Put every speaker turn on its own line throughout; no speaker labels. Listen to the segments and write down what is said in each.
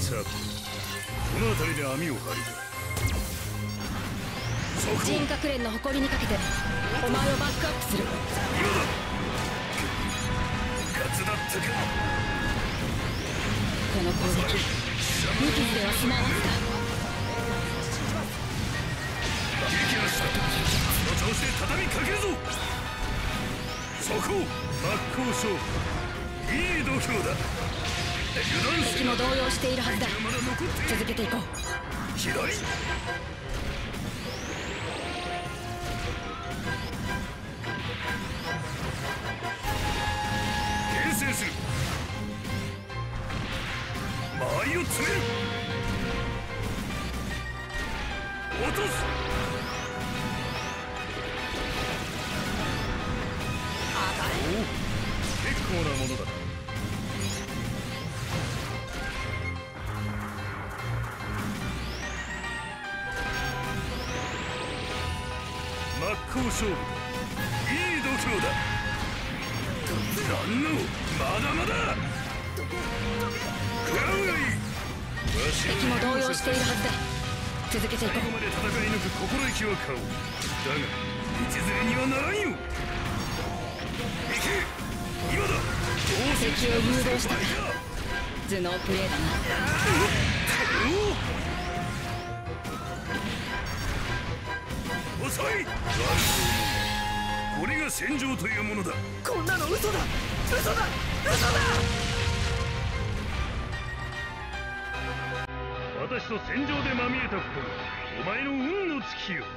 さあ、この辺りで網を張るか。
人格連の誇りにかけてお前をバックアップする。
今だ。ガツだったか。
この攻撃無傷では済まわずか。
撃破した。その調子で畳みかけるぞ。そこ真っ向勝負。いい度胸だ。
敵も動揺しているはずだ。続けていこう。
左。牽制する。間合いを詰める。落とす。おお、結構なものだ。真っ向勝負。いい度胸だ。残能、まだまだ。食らうがいい。
敵も動揺しているはずだ。続けていこう。
最後まで戦い抜く心意気は買おう。だが道連れにはならんよ。行け、今だ。
敵を誘導したか。頭脳プレーだな。
遅い。これが戦場というものだ。
こんなの嘘だ、嘘だ、嘘だ。
私と戦場でまみえたことがお前の運の尽きよ。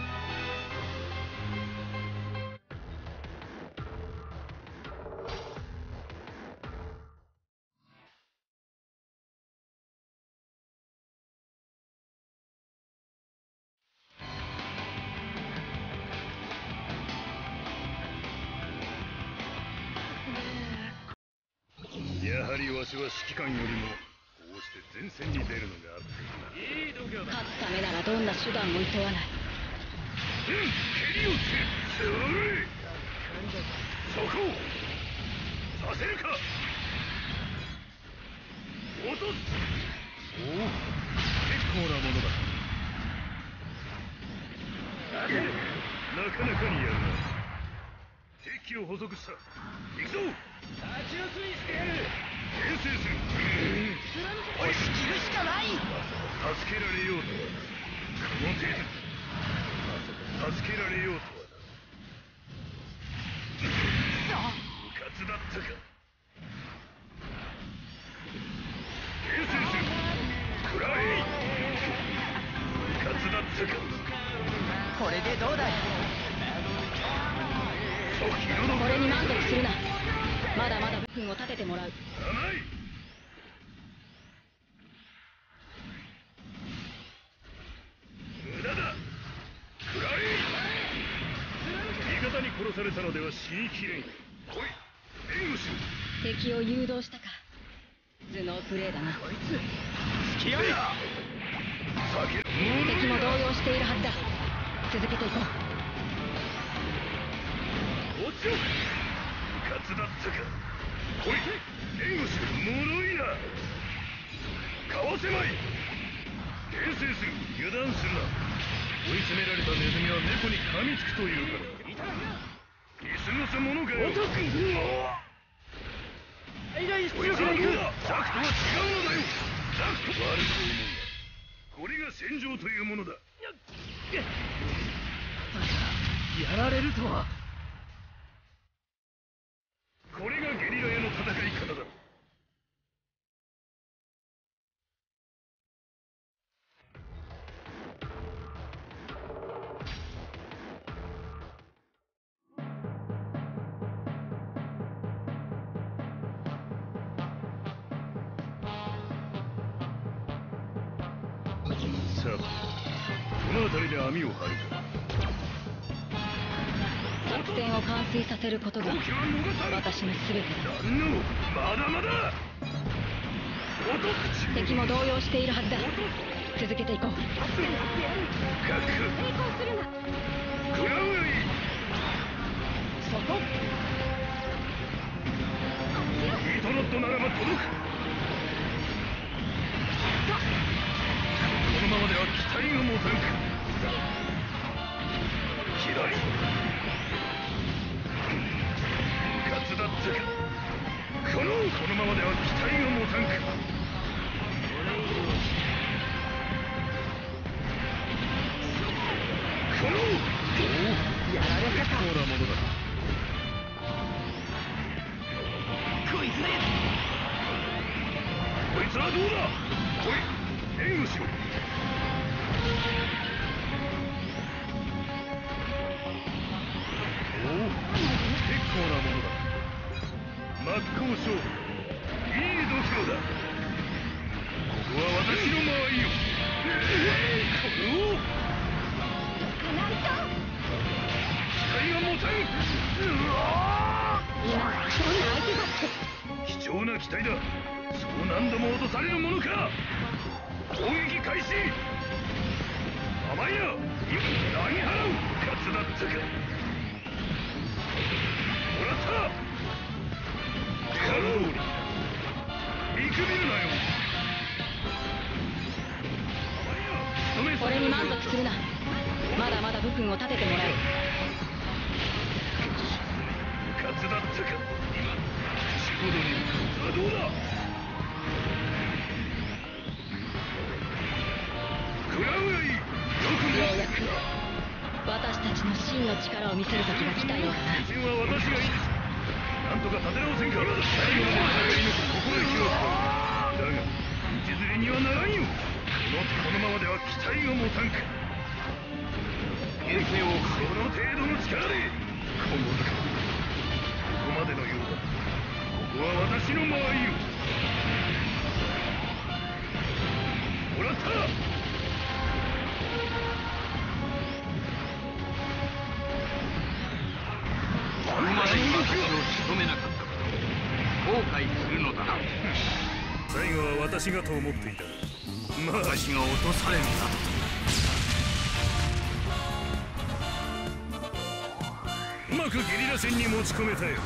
やはりわしは指揮官よりもこうして前線に出るのがあっていい度胸だ。
勝つためならどんな手段もいとわない。
蹴りをつけ、それ。そこをさせるか。落とす。おお、結構なものだ。なかなかにやるな。敵を捕捉した。行くぞ。
立ち寄すにしてやる。
牽制する。
押し切るしかない。
助けられようとはこの程度。助けられようとはな。うかつだったか。牽制する。食らえ。うかつだったか。
これでどうだい。
これに満足するな。まだまだ部分を立ててもらう。
甘い。無駄だ。食らえ。味方に殺されたのでは死にきれん。来い、援護しろ。
敵を誘導したか。頭脳プレーだな。
こいつ付き合え。
敵も動揺しているはずだ。続けていこう。
落ちろ。うかつだったか。来い、援護しろ。脆いな。かわせまい。牽制する。油断するな。追い詰められたネズミは猫に噛みつくというから。見過ごすものかよ。
お得。以外出力がいく。
ザクとは違うのだよ。ザクと悪く思うな。これが戦場というものだ。
やられるとは。
これがゲリラ屋の戦い方だ。さあ、この辺りで網を張るか。
作戦を完遂させることが私の全てだ。
まだまだ。
敵も動揺しているはずだ。続けていこう。成功するな。
食らうがいい。
そこ。
ヒートロッドならば届く。 貴重な機体だ。そう何度も落とされるものか。攻撃開始。甘いな。投げ払う。勝つだったか。もらった。やろう。見くびるなよ。
これに満足するな。まだまだ武君を立ててもらう。
勝つだったか。口ほどに。さあどうだ。食らうがいい。よ
うやく私たちの真の力を見せる時が来たようだな。
自信は私がいいです。なんとか立て直せんか。最後まで戦い抜く心意気を使う。だが道連れにはならんよ。このままでは機体が持たんか。この程度の力で今後だか。ここまでのようだ。ここは私の間合いよ。もらった。
ここまでに私を仕留めなかったこと後悔するのだな。
最後は私がと思っていた。まあ
私が落とされるんだ。
うまくゲリラ戦に持ち込めたよ。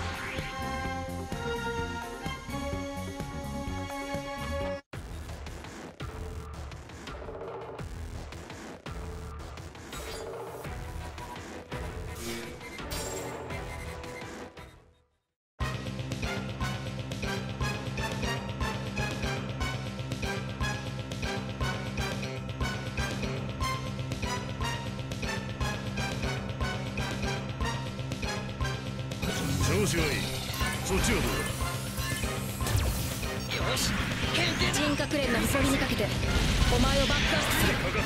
調子はいい。そっちはどうだ。
よし、
人格連の誇りにかけてお前をバックアップする。
かかった。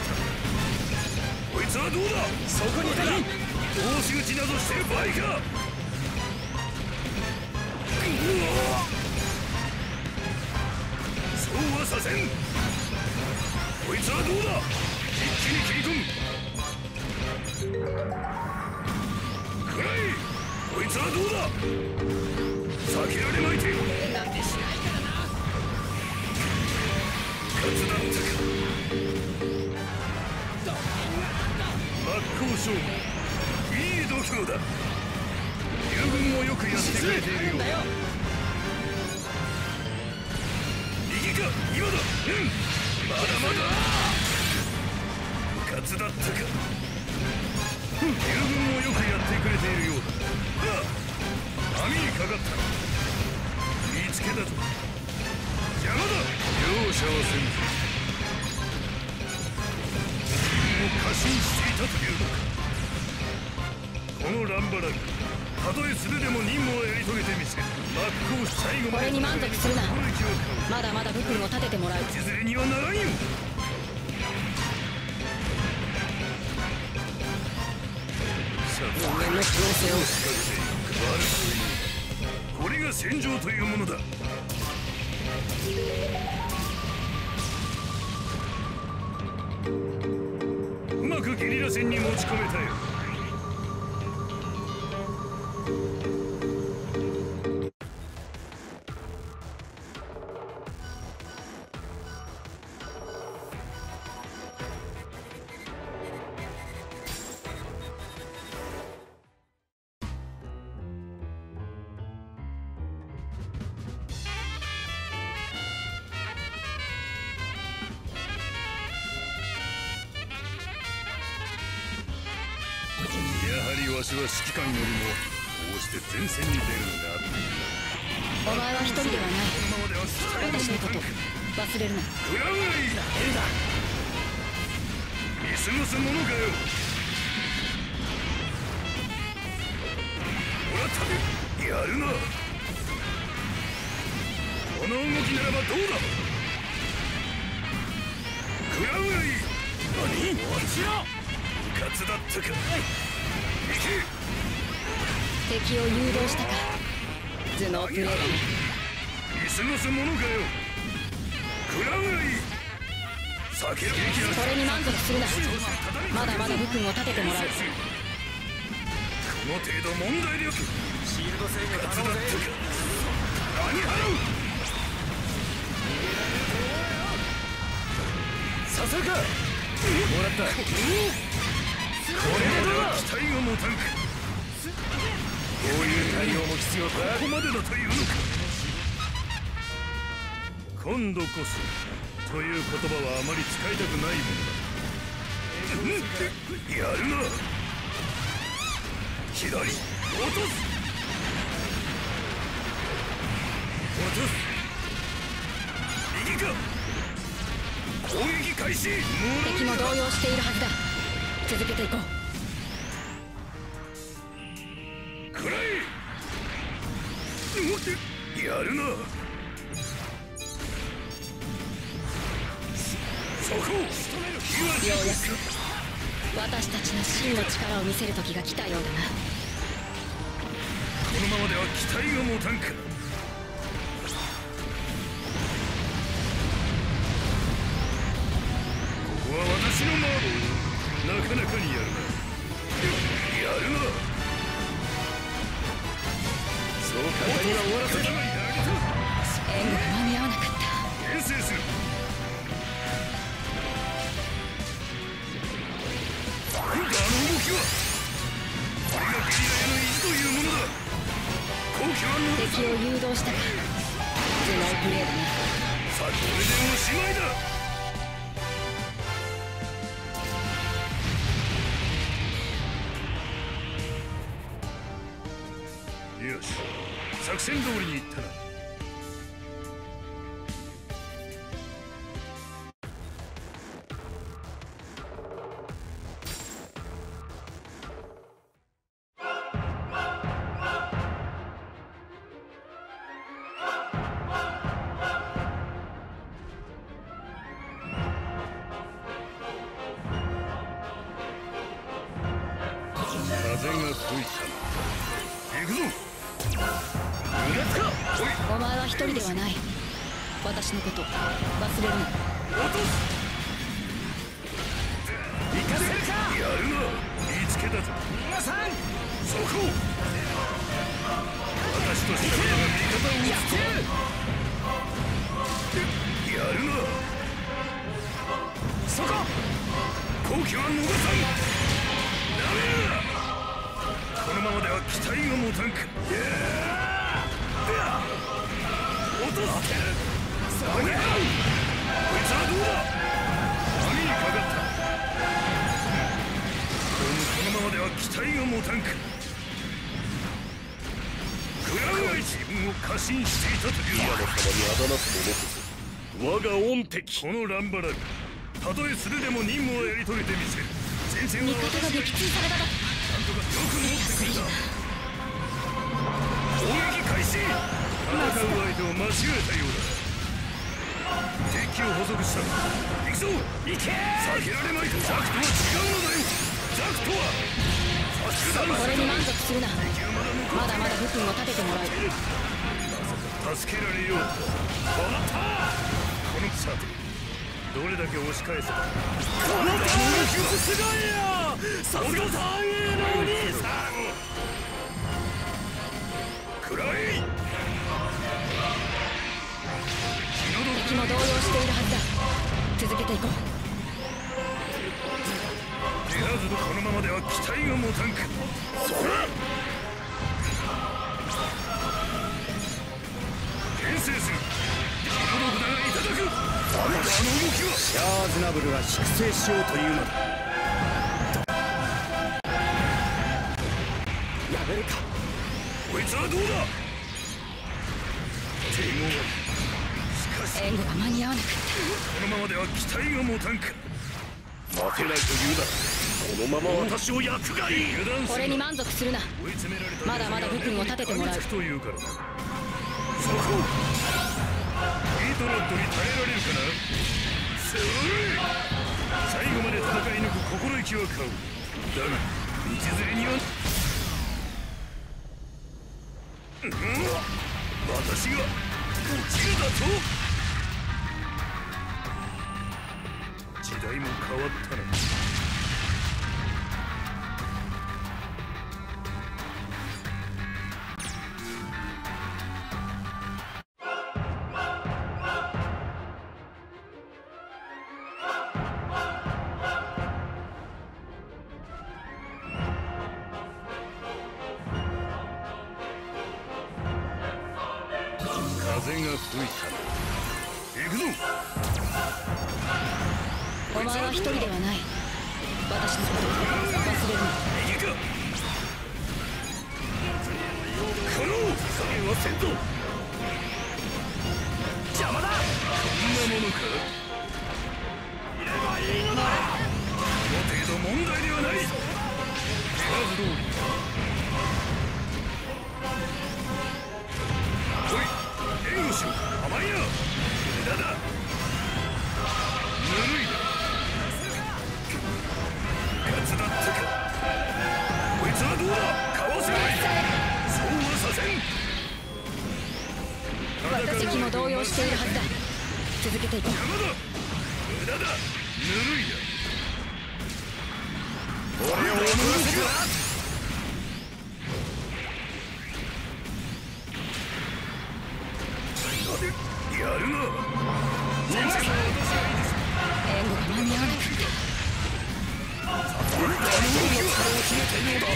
こいつはどうだ。そこにいたら同士討ちなどしてる場合か。そうはさせん。こいつはどうだ。一気に切り込む。くらい。こいつはどうだ。避けられまいて。
なんてしないからな。
勝つだったか。真っ向勝負。いい度胸だ。友軍もよくやってくれているようだ。右か今だ。まだまだ。勝つだったか。友軍もよくやってくれているようだ。網にかかった。見つけたぞ。邪魔だ。容赦はせんぞ。自分を過信していたというのか。このランバラル、たとえ素手でも任務をやり遂げてみせる。真っ向最後まで。
これに満足するな。
心意気を買う。
まだまだ武君を立ててもらう。
道連れにはならんよ。
人間の強制を
これが戦場というものだ。うまくゲリラ戦に持ち込めたよ。わしは指揮官よりもこうして前線に出るのがあっている。
お前は一人ではない。私のこと忘れるな。
食らうがいい。見過ごすものかよ。ほら立てやるな。この動きならばどうだ。食らうがいい。何落ちろ。うかつだったか。行け。
敵を誘導したか。頭脳プレーだね。
見過ごすものかよ。食らうがいい。避けるべきだ。
それに満足するな。まだまだ武君を立ててもらう。
この程度問題力。
シールド制御頼むぜ。
何払う。
させるか。もらった。これでどうだ。
期待が持たんか。
こういう対応も必要か。
ここまでだというのか。今度こそという言葉はあまり使いたくないものだ。やるな。左落とす。落とす。右か。攻撃開始。
敵も動揺しているはずだ。続けていこう。
くらい。やるな。そこ。
ようやく私たちの真の力を見せる時が来たようだな。
このままでは期待が持たんか。ここは私の麻婆。なかなかにやるな。やるな。そう簡単には終わらせない。
援護が間に合わなかった。
遠征する。あの動きはこれがゲリラへの意地というものだ。根拠はの
敵を誘導したか。頭脳プレーだな。
さあこれでおしまいだ。よし、作戦通りに行ったな。風が吹いた。行くぞ。
お前は一人ではない。私のこと忘れるな。
落とす。
行かせるか。
やるな。見つけたぞ。
皆さん
そこ。私としては味方を撃つと。やるな。
そこ。
好機は逃さん。ダメだ。このままでは期待が持たんか。落とす。こいつはどうだ。網にかかった。このままでは期待が持たんか。クラウンは自分を過信していたという。
宮野様にあだなす者こそ我が恩敵。
このランバラル、たとえ素手でも任務をやり遂げてみせる。前線は
味方が撃墜されただ。
なんとかよく持ってくれた。攻撃開始。戦う相手を間違えたようだ。敵機を捕捉した。行くぞ。
行け。
避けられまい。ザクとは違うのだよ。ザクとは
これに満足するな。まだまだ武君を立ててもらえる。
助けられようと。このさてどれだけ押し返せば。
この動きすごいよ。さすが三栄のお兄さん。
くらい。
敵も動揺しているはずだ。続けていこう。
手はずとこのままでは期待が持たんか。それ牽制する。火の札がいただく。あの動きは
シャアーズナブルは粛清しようというのだ。やめるか。
こいつはどうだ。抵抗が。しかし
援護が間に合わなかっ
このままでは期待が持たんか。
待てないというならこのまま私を焼くがいい。
油断
た。これに満足するな。
追い詰められた。
まだまだ武君を立ててもらう。
というからな。そこ。ヒートロッドに耐えられるかな。せおい。最後まで戦い抜く心意気は買う。だが道連れには私が落ちるだと。時代も変わったな。 風が吹いた。行くぞ。
お前は一人ではない。私のこと忘れるな。
右か。この加減はせんぞ。邪魔だ。こんなものか。いればいいのだ。この程度問題ではない。数通り。おい、援護しろ。甘いな。無駄だ。ぬるいな。ガツだったか。こいつはどうだ。かわせない。そうはさせん。
敵も動揺しているはずだ。続けていこう。
邪魔だ。無駄だ。ぬるいな。俺を思わせた。やるな。全然
援護が間に合わなかった。
俺の動きを決めているのだ。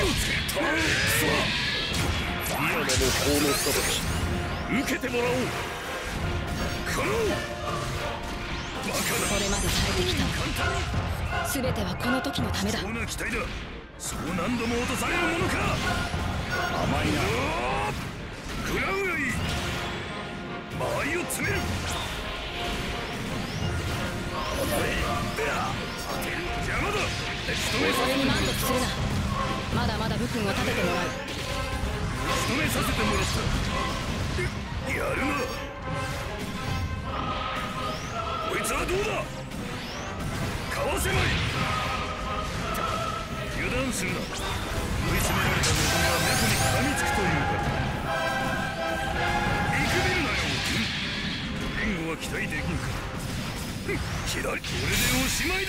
リアナの法の裁き受けてもらおう。このバカだ。
これまで耐えてきた全てはこの時のためだ。
貴重な期待だ。そう何度も落とされるものか。甘いな。食らうがいい。間合いを詰める。邪魔だ。
それに満足するな。まだまだ武君を立ててもらう。
仕留めさせてもらった。やるな。こいつはどうだ。かわせまい。油断するな。追い詰められたネズミは猫に噛みつくというか。見くびるなよ。援護は期待できんか。左。これでおしまいだ。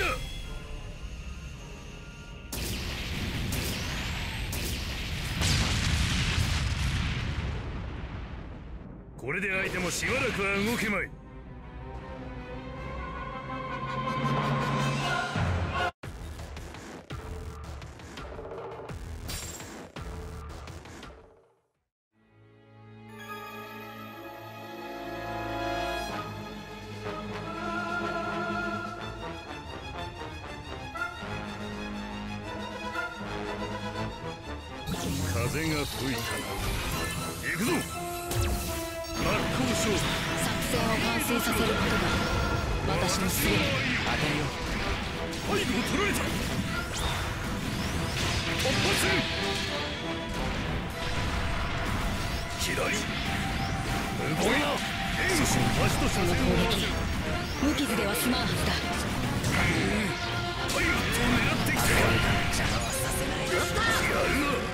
これで相手もしばらくは動けまい。風が吹いたな。行くぞ。真っ向勝負。
作戦を完遂させることが私の全て。当てるよ。
背後を取られた。突破する。左。動いな。援護し足と車線を合わせる。
無傷では済まんはずだ。
パイロットを狙ってきて。邪魔はさせない。やるな。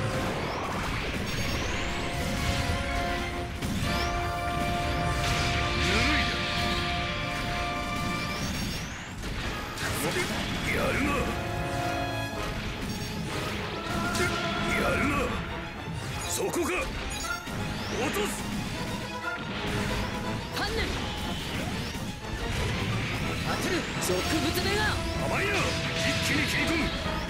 やるな。やるな。そこか。落とす。
観念。当てる。植物目が
甘いな。一気に切り込む。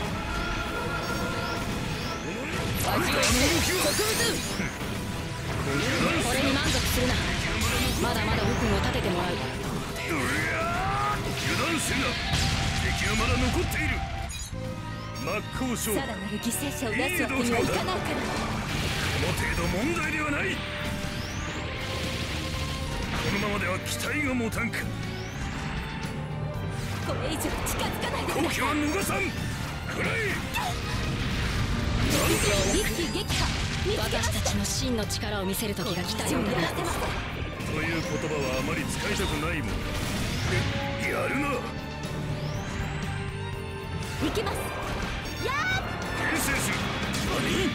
あんたの動きは
植物。これに満足するな。まだまだ武君を立ててもらう。
油断するな。敵はまだ残っている。真っ向勝負。
さらなる犠牲者を出すわけにはいかないから。
この程度問題ではない。このままでは期待が持たんか。
これ以上近づかないで。
好機は逃さん。食らえ。
一気撃破。私たちの真の力を見せる時が来たようだな。
という言葉はあまり使いたくないもんだ。やるな。
行きます。やー。
牽制する。何。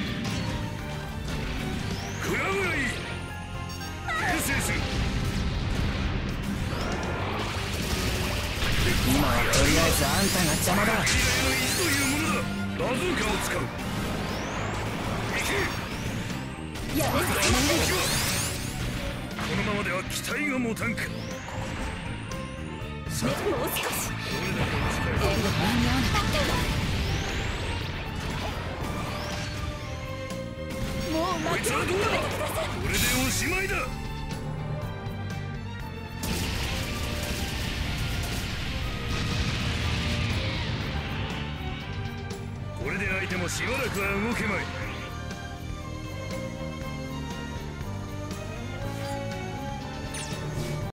食らうがいい。牽制する。
今はとりあえずあんたが邪魔だ。
未来の意地というものだ。バズーカを使う。行け。
やめさせない。
このままでは期待が持たんか。さあ、
もう少し。
どれだけ近い。
援護が間に合わなかった。もう
こいつはどうだ。これでおしまいだ。 これで相手もしばらくは動けまい。